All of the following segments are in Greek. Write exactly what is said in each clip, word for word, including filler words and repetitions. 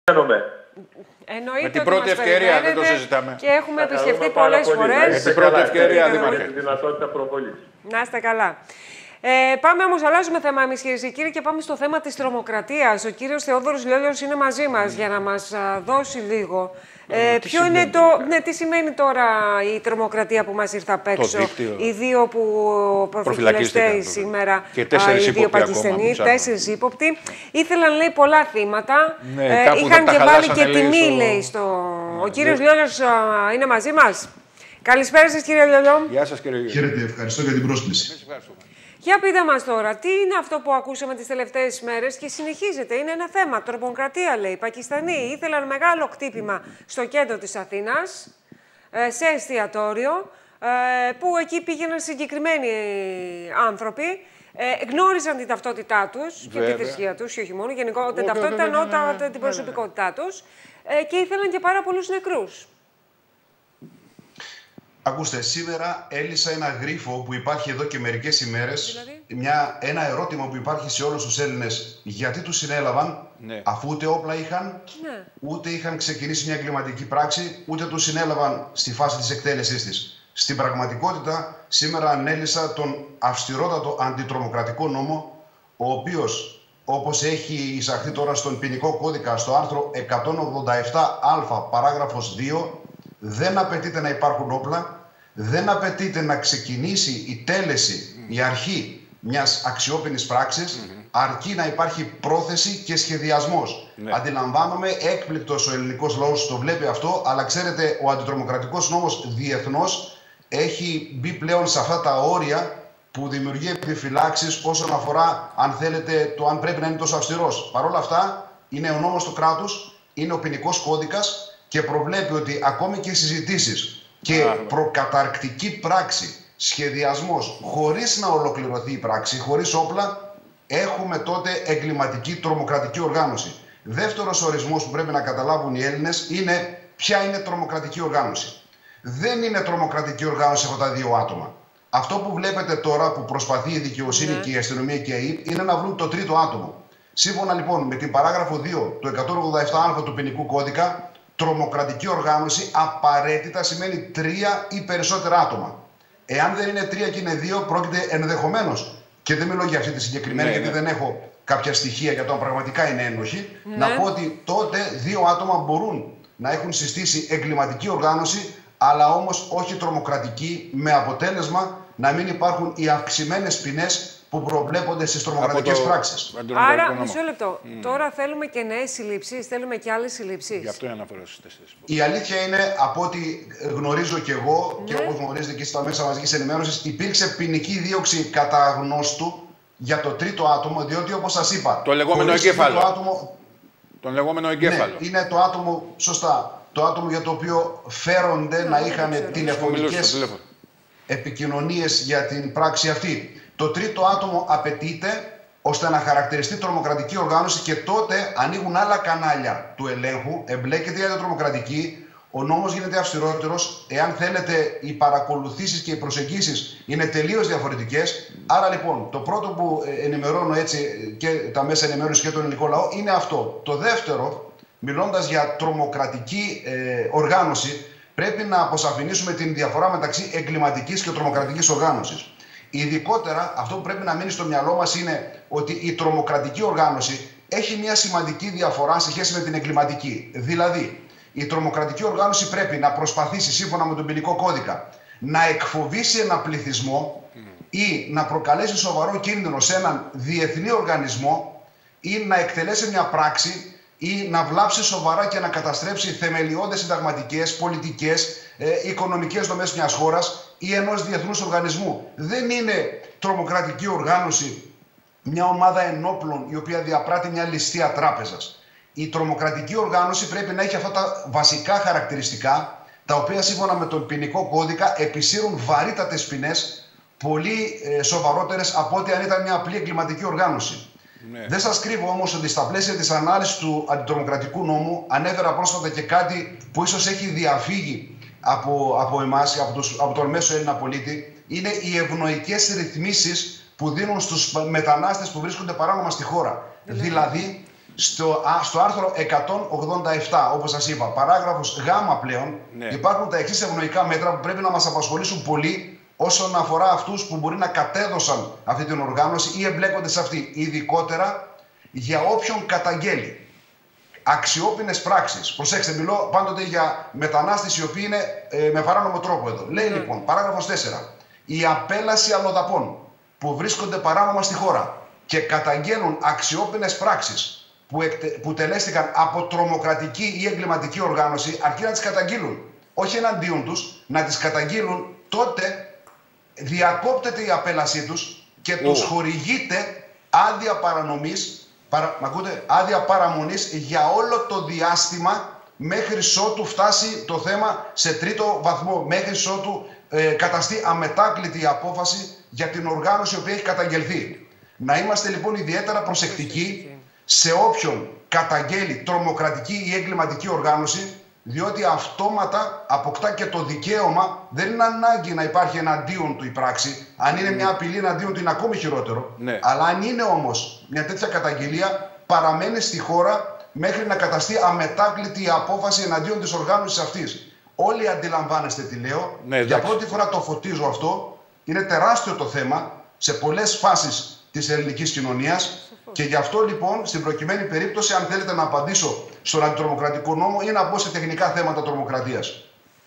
Εννοείται με την πρώτη ευκαιρία, δεν το συζητάμε. Και έχουμε επισκεφτεί πολλές φορές. Με την πρώτη ευκαιρία, Δήμαρχε. Δυνατότητα προβολής. Να είστε καλά. Ε, πάμε όμως, αλλάζουμε θέμα εμείς, κυρίες και κύριοι, και πάμε στο θέμα της τρομοκρατίας. Ο κύριος Θεόδωρος Λιόλιος είναι μαζί μας για να μας α, δώσει λίγο. Ε, ποιο είναι το. Ναι, τι σημαίνει τώρα η τρομοκρατία που μας ήρθε απ' έξω, οι δύο που προφυλακιστές σήμερα, και τέσσερις οι δύο Πακιστανοί, τέσσερις ύποπτοι. Ήθελαν, λέει, πολλά θύματα. Ναι, ε, είχαν και βάλει και τιμή, στο... λέει, στο. Ναι, ο κύριος Λιόλιος είναι μαζί μας. Καλησπέρα σας, κύριε Λιόλιο. Γεια σας, κύριε Λιόλιο. Χαίρετε, ευχαριστώ για την πρόσκληση. Για πείτε μας τώρα, τι είναι αυτό που ακούσαμε τις τελευταίες μέρες και συνεχίζεται. Είναι ένα θέμα. Τρομοκρατία, λέει. Οι Πακιστανοί ήθελαν μεγάλο χτύπημα στο κέντρο της Αθήνας, σε εστιατόριο, που εκεί πήγαιναν συγκεκριμένοι άνθρωποι. Ε, γνώριζαν την ταυτότητά τους και τη θρησκεία τους, και όχι μόνο, γενικότερα την ταυτότητα, ενώ την προσωπικότητά τους, ε, και ήθελαν και πάρα πολλούς νεκρούς. Ακούστε, σήμερα έλυσα ένα γρίφο που υπάρχει εδώ και μερικές ημέρες. Δηλαδή? Μια, ένα ερώτημα που υπάρχει σε όλους τους Έλληνες. Γιατί τους συνέλαβαν, ναι, αφού ούτε όπλα είχαν, ναι, ούτε είχαν ξεκινήσει μια εγκληματική πράξη, ούτε τους συνέλαβαν στη φάση της εκτέλεσής της. Στην πραγματικότητα, σήμερα ανέλυσα τον αυστηρότατο αντιτρομοκρατικό νόμο, ο οποίος, όπως έχει εισαχθεί τώρα στον ποινικό κώδικα, στο άρθρο εκατόν ογδόντα επτά α, παράγραφος δύο, δεν απαιτείται να υπάρχουν όπλα, δεν απαιτείται να ξεκινήσει η τέλεση, mm. η αρχή μιας αξιόπινης πράξης, mm-hmm. αρκεί να υπάρχει πρόθεση και σχεδιασμός. Ναι. Αντιλαμβάνομαι, έκπληκτος ο ελληνικός λαός το βλέπει αυτό, αλλά ξέρετε, ο αντιτρομοκρατικός νόμος διεθνώς έχει μπει πλέον σε αυτά τα όρια που δημιουργεί επιφυλάξεις όσον αφορά, αν θέλετε, το αν πρέπει να είναι τόσο αυστηρός. Παρ' όλα αυτά, είναι ο νόμος του κράτους, είναι ο ποινικός κώδικας και προβλέπει ότι ακόμη και συζητήσεις και προκαταρκτική πράξη, σχεδιασμός, χωρίς να ολοκληρωθεί η πράξη, χωρίς όπλα, έχουμε τότε εγκληματική τρομοκρατική οργάνωση. Δεύτερος ορισμός που πρέπει να καταλάβουν οι Έλληνες είναι ποια είναι τρομοκρατική οργάνωση. Δεν είναι τρομοκρατική οργάνωση αυτά τα δύο άτομα. Αυτό που βλέπετε τώρα που προσπαθεί η δικαιοσύνη, ναι, και η αστυνομία και η ΑΕΠ είναι να βρουν το τρίτο άτομο. Σύμφωνα λοιπόν με την παράγραφο δύο του εκατόν ογδόντα επτά α του ποινικού κώδικα, τρομοκρατική οργάνωση απαραίτητα σημαίνει τρία ή περισσότερα άτομα. Εάν δεν είναι τρία και είναι δύο, πρόκειται ενδεχομένως, και δεν μιλώ για αυτή τη συγκεκριμένη, ναι, γιατί ναι, δεν έχω κάποια στοιχεία για το αν πραγματικά είναι ένοχοι, ναι, να πω ότι τότε δύο άτομα μπορούν να έχουν συστήσει εγκληματική οργάνωση, αλλά όμως όχι τρομοκρατική, με αποτέλεσμα να μην υπάρχουν οι αυξημένες ποινές που προβλέπονται στις τρομοκρατικές το... πράξεις. Άρα, μισό λεπτό. Mm. Τώρα θέλουμε και νέες συλλήψεις, θέλουμε και άλλες συλλήψεις. Γι' αυτό η αναφορά στις τέσσερις. Η αλήθεια είναι, από ό,τι γνωρίζω και εγώ, ναι, και όπως γνωρίζετε και στα μέσα μαζικής ενημέρωσης, υπήρξε ποινική δίωξη κατά γνώστου για το τρίτο άτομο, διότι όπως σας είπα. Το λεγόμενο εγκέφαλο. Άτομο... Τον λεγόμενο εγκέφαλο. Ναι, είναι το άτομο, σωστά, το άτομο για το οποίο φέρονται ναι, να είχαν τηλεφωνικές επικοινωνίες για την πράξη αυτή. Το τρίτο άτομο απαιτείται ώστε να χαρακτηριστεί τρομοκρατική οργάνωση και τότε ανοίγουν άλλα κανάλια του ελέγχου, εμπλέκεται η αντιτρομοκρατική, ο νόμος γίνεται αυστηρότερος, εάν θέλετε οι παρακολουθήσεις και οι προσεγγίσεις είναι τελείως διαφορετικές. Άρα λοιπόν το πρώτο που ενημερώνω έτσι και τα μέσα ενημέρωσης και τον ελληνικό λαό είναι αυτό. Το δεύτερο, μιλώντας για τρομοκρατική ε, οργάνωση, πρέπει να αποσαφηνίσουμε την διαφορά μεταξύ εγκληματικής και τρομοκρατικής οργάνωσης. Ειδικότερα, αυτό που πρέπει να μείνει στο μυαλό μας είναι ότι η τρομοκρατική οργάνωση έχει μια σημαντική διαφορά σε σχέση με την εγκληματική. Δηλαδή, η τρομοκρατική οργάνωση πρέπει να προσπαθήσει, σύμφωνα με τον ποινικό κώδικα, να εκφοβήσει ένα πληθυσμό ή να προκαλέσει σοβαρό κίνδυνο σε έναν διεθνή οργανισμό ή να εκτελέσει μια πράξη ή να βλάψει σοβαρά και να καταστρέψει θεμελιώδες συνταγματικές, πολιτικές, ε, οικονομικές δομές μιας χώρας ή ενός διεθνούς οργανισμού. Δεν είναι τρομοκρατική οργάνωση μια ομάδα ενόπλων η οποία διαπράττει μια ληστεία τράπεζας. Η τρομοκρατική οργάνωση πρέπει να έχει αυτά τα βασικά χαρακτηριστικά, τα οποία σύμφωνα με τον ποινικό κώδικα επισύρουν βαρύτατες ποινές, πολύ ε, σοβαρότερες από ό,τι αν ήταν μια απλή εγκληματική οργάνωση. Ναι. Δεν σας κρύβω όμως ότι στα πλαίσια της ανάλυσης του αντιτρομοκρατικού νόμου ανέφερα πρόσφατα και κάτι που ίσως έχει διαφύγει από, από εμάς, από, τους, από τον μέσο Έλληνα πολίτη. Είναι οι ευνοϊκές ρυθμίσεις που δίνουν στους μετανάστες που βρίσκονται παράνομα στη χώρα. Ναι. Δηλαδή, Στο, α, στο άρθρο εκατόν ογδόντα επτά, όπως σας είπα, παράγραφος Γ πλέον, ναι. υπάρχουν τα εξής ευνοϊκά μέτρα που πρέπει να μας απασχολήσουν πολύ όσον αφορά αυτούς που μπορεί να κατέδωσαν αυτή την οργάνωση ή εμπλέκονται σε αυτή. Ειδικότερα για όποιον καταγγέλει αξιόπινες πράξεις. Προσέξτε, μιλώ πάντοτε για μετανάστες οι οποίοι είναι ε, με παράνομο τρόπο εδώ. Λέει mm. λοιπόν, παράγραφος τέσσερα, η απέλαση αλλοδαπών που βρίσκονται παράνομα στη χώρα και καταγγέλουν αξιόπινες πράξεις που, εκτε, που τελέστηκαν από τρομοκρατική ή εγκληματική οργάνωση, αρκεί να τις καταγγείλουν. Όχι εναντίον τους, να τις καταγγείλουν, τότε διακόπτεται η απέλασή τους και oh. τους χορηγείται άδεια παρανομής, παρα, μ' ακούτε, άδεια παραμονής για όλο το διάστημα μέχρι ότου φτάσει το θέμα σε τρίτο βαθμό, μέχρι ότου ε, καταστεί αμετάκλητη η απόφαση για την οργάνωση η οποία έχει καταγγελθεί. Να είμαστε λοιπόν ιδιαίτερα προσεκτικοί σε όποιον καταγγέλει τρομοκρατική ή εγκληματική οργάνωση, διότι αυτόματα αποκτά και το δικαίωμα, δεν είναι ανάγκη να υπάρχει εναντίον του η πράξη. Αν είναι μια απειλή εναντίον του είναι ακόμη χειρότερο. Ναι. Αλλά αν είναι όμως μια τέτοια καταγγελία, παραμένει στη χώρα μέχρι να καταστεί αμετάκλητη η απόφαση εναντίον της οργάνωσης αυτής. Όλοι αντιλαμβάνεστε τι λέω. Ναι, για πρώτη φορά το φωτίζω αυτό. Είναι τεράστιο το θέμα σε πολλές φάσεις της ελληνικής κοινωνίας. Και γι' αυτό λοιπόν, στην προκειμένη περίπτωση, αν θέλετε να απαντήσω στον αντιτρομοκρατικό νόμο ή να μπω σε τεχνικά θέματα τρομοκρατίας.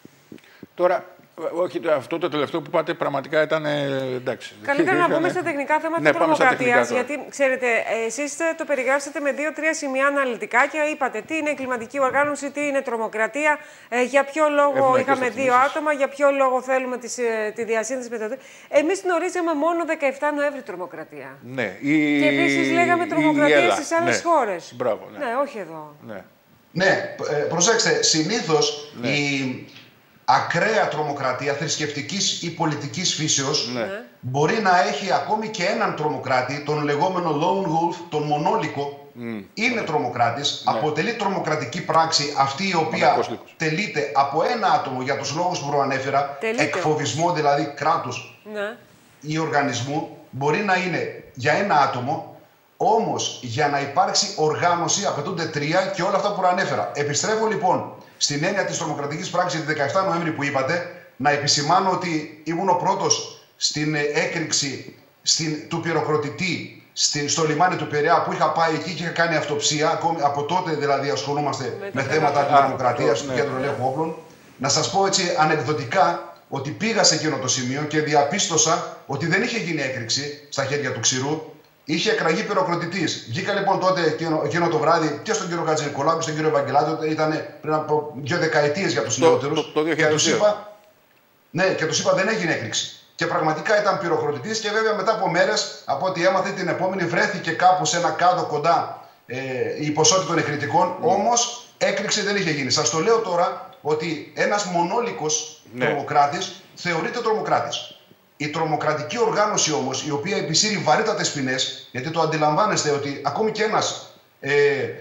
Τώρα, όχι, αυτό το τελευταίο που είπατε πραγματικά ήταν εντάξει. Καλύτερα να μπούμε στα τεχνικά θέματα ναι, τρομοκρατίας. Γιατί, ξέρετε, εσείς το περιγράψατε με δύο-τρία σημεία αναλυτικά και είπατε τι είναι εγκληματική οργάνωση, τι είναι τρομοκρατία, ε, για ποιο λόγο Έχουμε είχαμε δύο άτομα, για ποιο λόγο θέλουμε τη, τη διασύνδεση με το. Εμείς γνωρίζαμε μόνο δεκαεφτά Νοέμβρη τρομοκρατία. Ναι. Η... Και επίσης λέγαμε τρομοκρατία στις άλλες ναι. χώρες. Μπράβο, ναι. ναι, όχι εδώ. Ναι, ναι προσέξτε, συνήθως ναι. η ακραία τρομοκρατία θρησκευτικής ή πολιτικής φύσεως ναι. μπορεί να έχει ακόμη και έναν τρομοκράτη, τον λεγόμενο lone wolf, τον μονόλικο, mm. είναι τρομοκράτης, ναι. αποτελεί τρομοκρατική πράξη αυτή η οποία τελείται από ένα άτομο για τους λόγους που προανέφερα, τελείται. εκφοβισμό δηλαδή κράτους ναι. ή οργανισμού, μπορεί να είναι για ένα άτομο. Όμως για να υπάρξει οργάνωση απαιτούνται τρία και όλα αυτά που προανέφερα. Επιστρέφω λοιπόν στην έννοια της τρομοκρατικής πράξης τη δεκαεφτά Νοέμβρη που είπατε, να επισημάνω ότι ήμουν ο πρώτος στην έκρηξη στην, του πυροκροτητή στην, στο λιμάνι του Πειραιά που είχα πάει εκεί και είχα κάνει αυτοψία. Ακόμη, από τότε δηλαδή ασχολούμαστε με, με θέματα αντιτρομοκρατίας στο Κέντρο Ελέγχου Όπλων. Να σας πω έτσι ανεκδοτικά ότι πήγα σε εκείνο το σημείο και διαπίστωσα ότι δεν είχε γίνει έκρηξη στα χέρια του ξηρού. Είχε εκραγεί πυροκροτητής. Βγήκα λοιπόν τότε εκείνο, εκείνο το βράδυ και στον κύριο Χατζηνικολάου και στον κύριο Ευαγγελάτο. Ήταν πριν από δύο δεκαετίες για τους νεότερους. Και τους είπα, ναι, και τους είπα δεν έγινε έκρηξη. Και πραγματικά ήταν πυροκροτητής και βέβαια μετά από μέρες, από ό,τι έμαθε την επόμενη, βρέθηκε κάπου σε ένα κάδο κοντά ε, η ποσότητα των εκρητικών. Mm. Όμως έκρηξη δεν είχε γίνει. Σας το λέω τώρα ότι ένας μονόλικος ναι. τρομοκράτης θεωρείται τρομοκράτης. Η τρομοκρατική οργάνωση όμως, η οποία επισύρει βαρύτατες ποινές, γιατί το αντιλαμβάνεστε ότι ακόμη και ένας ε,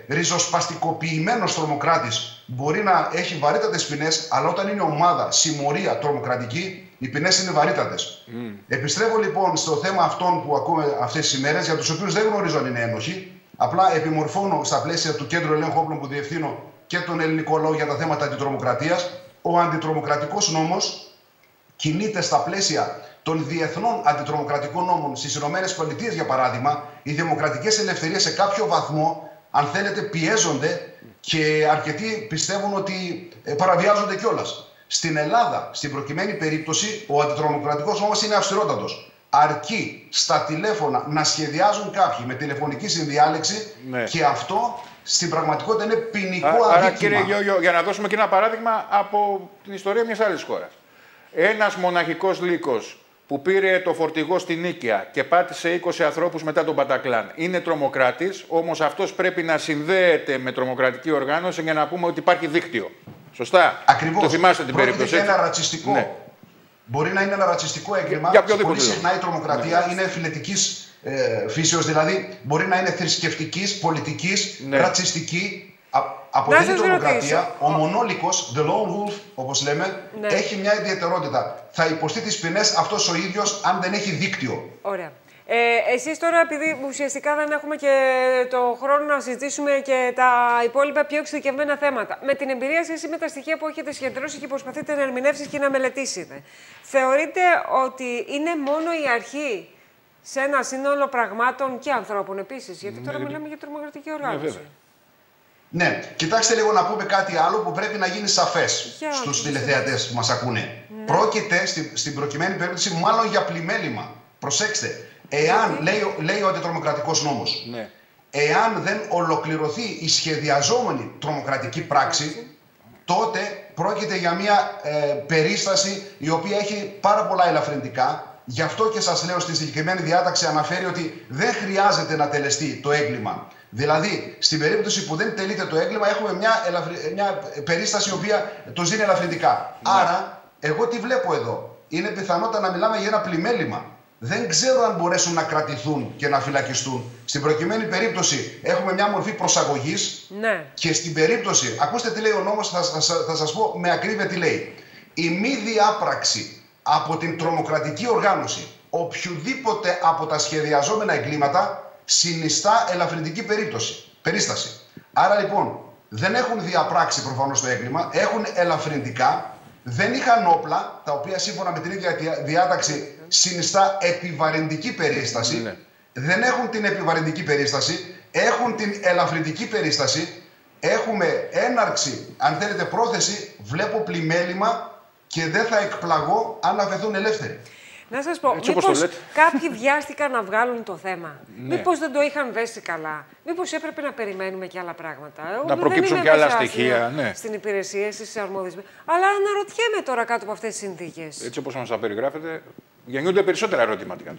ριζοσπαστικοποιημένος τρομοκράτης μπορεί να έχει βαρύτατες ποινές, αλλά όταν είναι ομάδα, συμμορία τρομοκρατική, οι ποινές είναι βαρύτατες. Mm. Επιστρέφω λοιπόν στο θέμα αυτών που ακούμε αυτές τις ημέρες, για τους οποίους δεν γνωρίζω αν είναι ένοχοι. Απλά επιμορφώνω στα πλαίσια του Κέντρου Ελέγχου Όπλων που διευθύνω και τον ελληνικό λαό για τα θέματα αντιτρομοκρατίας. Ο αντιτρομοκρατικός νόμος κινείται στα πλαίσια των διεθνών αντιτρομοκρατικών νόμων στις ΗΠΑ, για παράδειγμα. Οι δημοκρατικές ελευθερίες σε κάποιο βαθμό, αν θέλετε, πιέζονται και αρκετοί πιστεύουν ότι παραβιάζονται κιόλας. Στην Ελλάδα, στην προκειμένη περίπτωση, ο αντιτρομοκρατικός νόμος είναι αυστηρότατος. Αρκεί στα τηλέφωνα να σχεδιάζουν κάποιοι με τηλεφωνική συνδιάλεξη ναι. και αυτό στην πραγματικότητα είναι ποινικό αδίκημα. Άρα, κύριε Γιώργο, για να δώσουμε και ένα παράδειγμα από την ιστορία μιας άλλης χώρας. Ένας μοναχικός λύκος που πήρε το φορτηγό στην Νίκαια και πάτησε είκοσι ανθρώπους μετά τον Μπατακλάν είναι τρομοκράτης, όμως αυτός πρέπει να συνδέεται με τρομοκρατική οργάνωση για να πούμε ότι υπάρχει δίκτυο. Σωστά. Ακριβώς. Το θυμάστε την Πρόκειται περίπτωση. Είναι ένα ρατσιστικό. Ναι. Μπορεί να είναι ένα ρατσιστικό έγκλημα. Πολύ συχνά η τρομοκρατία ναι. είναι φιλετικής ε, φύσεως, δηλαδή μπορεί να είναι θρησκευτικής, πολιτικής, ναι. ρατσιστική. Αποτελεί τρομοκρατία. Ο μονόλικος, the lone wolf, όπως λέμε, ναι. έχει μια ιδιαιτερότητα. Θα υποστεί τις ποινές αυτός ο ίδιος αν δεν έχει δίκτυο. Ωραία. Ε, εσείς τώρα, επειδή ουσιαστικά δεν έχουμε και το χρόνο να συζητήσουμε και τα υπόλοιπα πιο εξειδικευμένα θέματα, με την εμπειρία σας ή με τα στοιχεία που έχετε συγκεντρώσει και προσπαθείτε να ερμηνεύσετε και να μελετήσετε, θεωρείτε ότι είναι μόνο η αρχή σε ένα σύνολο πραγμάτων και ανθρώπων επίσης? Γιατί τώρα ναι, μιλάμε για τρομοκρατική οργάνωση. Ναι, ναι, κοιτάξτε λίγο να πούμε κάτι άλλο που πρέπει να γίνει σαφές για στους τηλεθεατές που μας ακούνε. Ναι. Πρόκειται στην, στην προκειμένη περίπτωση μάλλον για πλημέλημα. Προσέξτε. Εάν, λέει, λέει ο αντιτρομοκρατικός νόμος, ναι. εάν δεν ολοκληρωθεί η σχεδιαζόμενη τρομοκρατική πράξη, τότε πρόκειται για μια ε, περίσταση η οποία έχει πάρα πολλά ελαφρυντικά. Γι' αυτό και σας λέω, στη συγκεκριμένη διάταξη αναφέρει ότι δεν χρειάζεται να τελεστεί το έγκλημα. Δηλαδή, στην περίπτωση που δεν τελείται το έγκλημα, έχουμε μια, ελαφρυ... μια περίσταση η οποία το ζήνει ελαφρυντικά. Ναι. Άρα, εγώ τι βλέπω εδώ? Είναι πιθανότητα να μιλάμε για ένα πλημέλημα. Δεν ξέρω αν μπορέσουν να κρατηθούν και να φυλακιστούν. Στην προκειμένη περίπτωση έχουμε μια μορφή προσαγωγής. Ναι. Και στην περίπτωση, ακούστε τι λέει ο νόμος, θα, θα, θα σας πω με ακρίβεια τι λέει. Η μη διάπραξη από την τρομοκρατική οργάνωση οποιουδήποτε από τα σχεδιαζόμενα εγκλήματα συνιστά ελαφρυντική περίπτωση, περίσταση. Άρα λοιπόν δεν έχουν διαπράξει προφανώς το έγκλημα, έχουν ελαφρυντικά, δεν είχαν όπλα, τα οποία σύμφωνα με την ίδια διάταξη συνιστά επιβαρυντική περίσταση, ναι. δεν έχουν την επιβαρυντική περίσταση, έχουν την ελαφρυντική περίσταση, έχουμε έναρξη, αν θέλετε πρόθεση, βλέπω πλημέλημα και δεν θα εκπλαγώ αν αφαιθούν ελεύθεροι. Να σας πω, έτσι, μήπως κάποιοι βιάστηκαν να βγάλουν το θέμα. Ναι. Μήπως δεν το είχαν δέσει καλά. Μήπως έπρεπε να περιμένουμε και άλλα πράγματα. Εγώ να προκύψουν και άλλα στοιχεία. Ναι. Στην υπηρεσία, στις αρμόδιες. Αλλά αναρωτιέμαι τώρα κάτω από αυτές τις συνθήκες. Έτσι όπως μας τα περιγράφετε, γεννιούνται περισσότερα ερωτηματικά.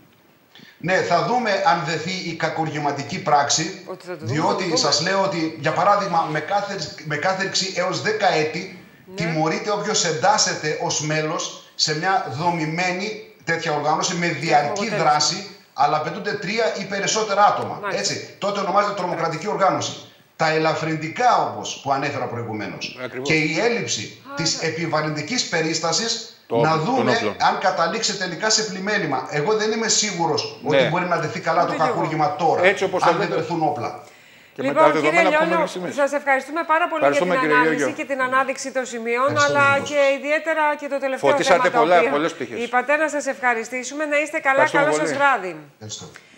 Ναι, θα δούμε αν δεθεί η κακουργηματική πράξη. Διότι σας λέω ότι, για παράδειγμα, με, κάθε, με κάθερξη έως δέκα έτη ναι. τιμωρείται όποιος εντάσσεται ως μέλος σε μια δομημένη τέτοια οργάνωση με διαρκή δράση, αλλά απαιτούνται τρία ή περισσότερα άτομα. Έτσι, τότε ονομάζεται τρομοκρατική οργάνωση. Τα ελαφρυντικά όμως που ανέφερα προηγουμένως και η έλλειψη Α, της ναι. επιβαρυντικής περίστασης το, να δούμε αν καταλήξει τελικά σε πλημέλημα. Εγώ δεν είμαι σίγουρος ναι. ότι μπορεί να δεθεί καλά το κακούργημα τώρα, έτσι, όπως αν δεν βρεθούν όπλα. Και λοιπόν, κύριε Λιώνο, σας ευχαριστούμε πάρα πολύ για την ανάλυση Γιώργο. και την ανάδειξη των σημείων, ευχαριστώ, αλλά και ιδιαίτερα και το τελευταίο Φωτίσατε θέμα πολλά, το πολλές πτυχές. Είπατε να σας ευχαριστήσουμε. Να είστε καλά, καλό σας βράδυ. Ευχαριστώ.